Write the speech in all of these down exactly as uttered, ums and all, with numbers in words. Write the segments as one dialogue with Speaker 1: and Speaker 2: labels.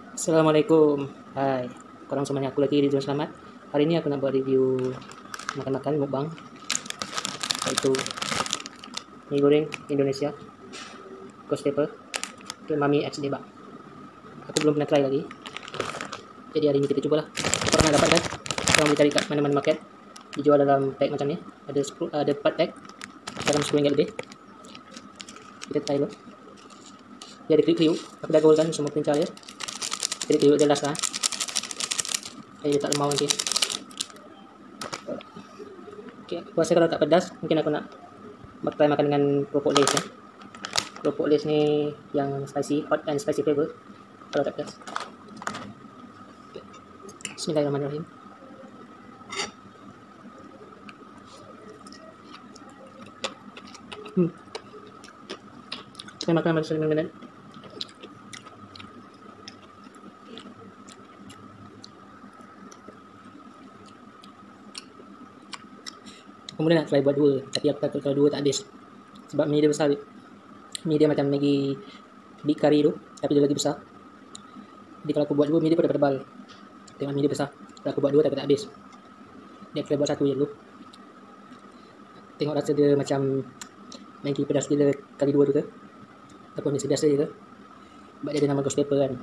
Speaker 1: Assalamualaikum. Hai, korang semuanya, aku lagi Ridwan Selamat. Hari ini aku nak buat review makan-makan mukbang, yaitu mie goreng Indonesia, Ghost Pepper, ke Mami X Debak. Aku belum pernah try lagi, jadi hari ini kita cobalah. Korang nak dapat kan? Korang boleh cari kat mana-mana market, dijual dalam pack macam ni. Ada sepuluh, ada empat pack dalam sepuluh ringgit lebih. Kita try dulu. Dia ada kriuk-kriuk, aku dah gaulkan semua pincah dia. Kriuk-kriuk dia last lah. Jadi dia tak lemau nanti. Okay, aku rasa kalau tak pedas, mungkin aku nak try makan dengan keropok lace ya. Keropok lace ni yang spicy, hot and spicy flavor. Kalau tak pedas. Okay. Bismillahirrahmanirrahim. Hmm. Saya makan macam minum-minum. Kemudian nak try buat dua, tapi aku takut kalau dua tak habis. Sebab mie dia besar. Mie dia macam Maggi big curry tu, tapi dia lagi besar. Jadi kalau aku buat dua, mie dia pada tebal. Tengok mie dia besar. Kalau aku buat dua, takut tak habis. Dia aku buat satu je dulu. Tengok rasa dia macam Maggi pedas gila kali dua tu ke, ataupun biasa-biasa je ke. Sebab dia ada nama Ghost Pepper kan.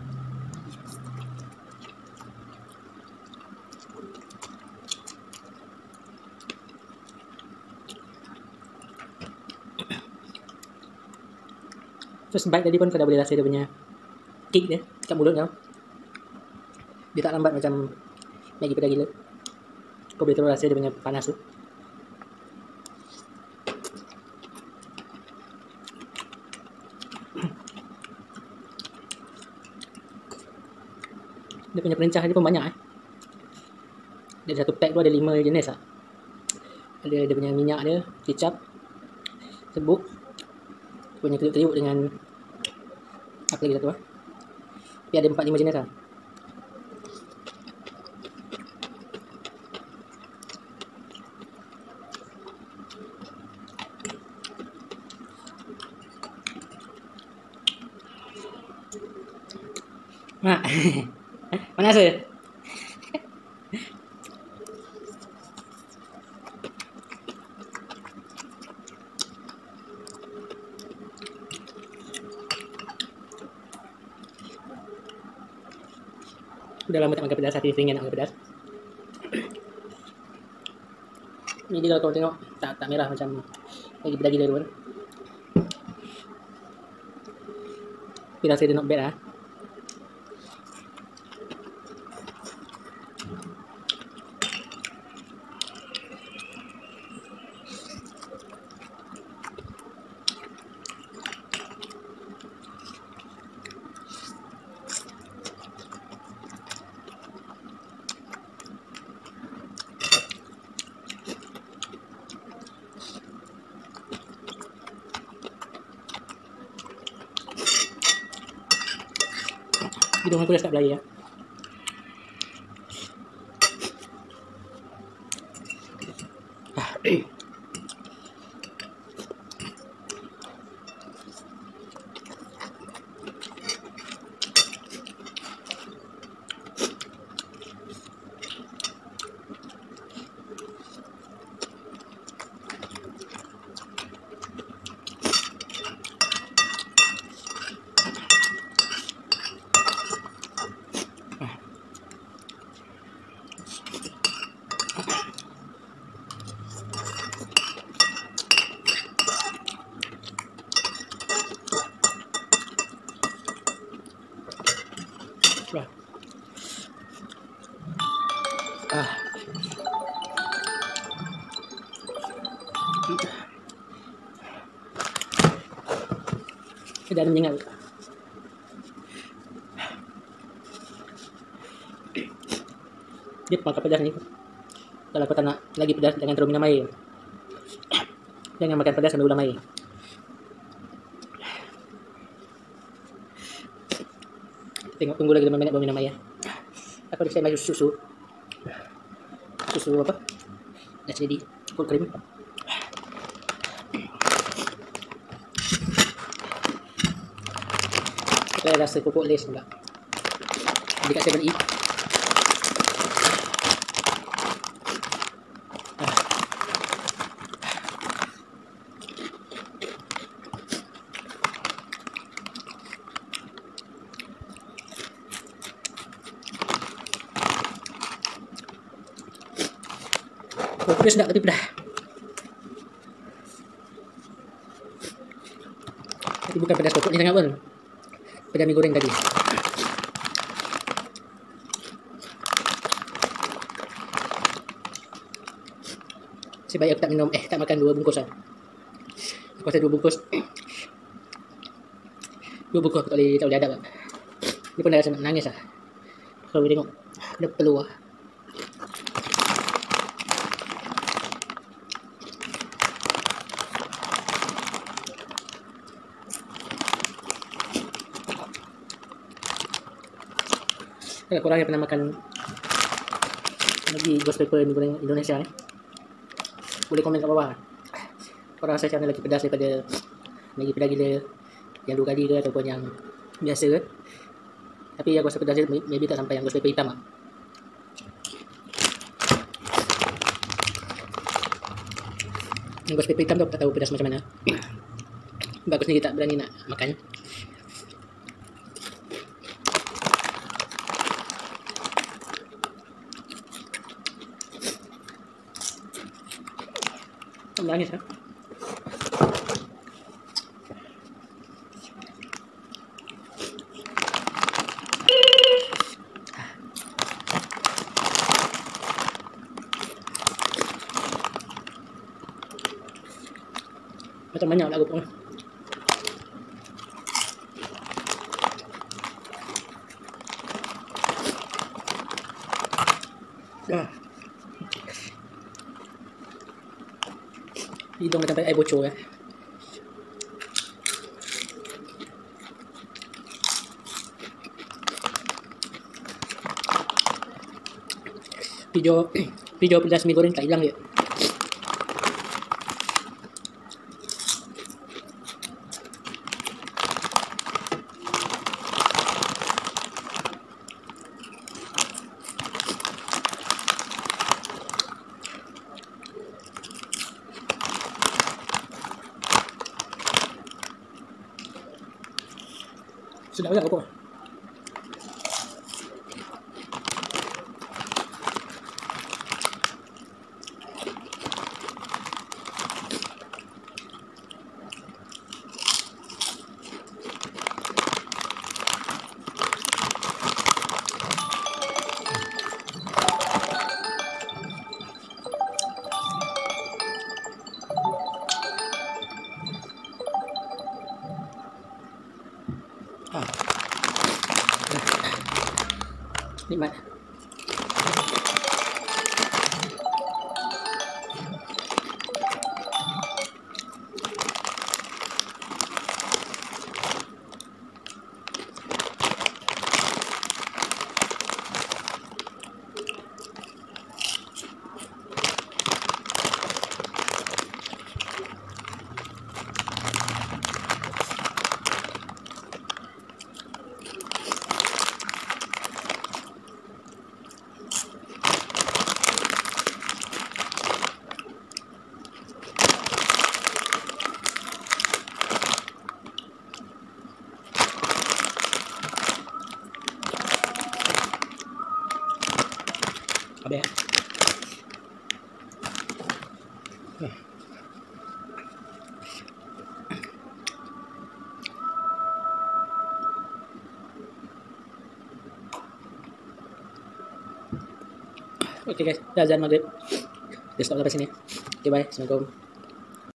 Speaker 1: First bite tadi pun kau dah boleh rasa dia punya kick dia kat mulut kau. Dia tak lambat macam Maggi pedas gila. Kau boleh terus rasa dia punya panas tu. Dia punya perincah dia pun banyak eh. Dia satu pack tu ada lima jenis lah. Ada dia punya minyak dia, kicap, serbuk, punya kriuk-kriuk dengan apa lagi satu lah. Tapi ada empat lima jenis lah. Mak, mana rasa? Udah lama tak makan pedas, hati teringin nak makan pedas. Ni dia kalau kau tengok, tak tak merah macam lagi pedas gila tu kan. Tapi rasa dia not bad lah. Hidung aku dah start berlari ya. Ah, eh. Ah. Dia ada menyengat. Dia makan pedas ni. Kalau kau tak nak lagi pedas, jangan terlalu minum air. Jangan makan pedas sambil ulam air. Tengok, tunggu lagi lima minit baru minum air. Aku dah siap susu. Susu apa? Dah jadi full cream. Kita rasa pupuk lace pula. dekat seven E. Oh, pedas sedap tapi pedas. Tapi bukan pedas pokok ni sangat pun. Pedas mi goreng tadi. Sebaik aku tak minum, eh tak makan dua bungkus lah. Aku rasa dua bungkus. Dua bungkus aku tak boleh, tak boleh hadap lah. Dia pun dah rasa nak menangis lah. Kalau boleh tengok, dia peluh lah. Kalau korang yang pernah makan lagi ghost pepper mi goreng Indonesia ni, boleh komen kat bawah. Korang rasa macam mana, lagi pedas daripada lagi pedas gila yang dua kali ke ataupun yang biasa ke. Tapi aku rasa pedas dia maybe tak sampai yang ghost pepper hitam lah. Yang ghost pepper hitam tu aku tak tahu pedas macam mana. Sebab aku sendiri tak berani nak makan. Menangis lah. Macam banyak lah aku pun. Dah. Hidung dah sampai air bocor ya. Video video pedas mi goreng tak hilang dia. Sedap juga pokok. Ah. Nikmat. Habis. Hmm. Okay guys, dah azan maghrib. Kita stop sampai sini. Okay, bye. Assalamualaikum.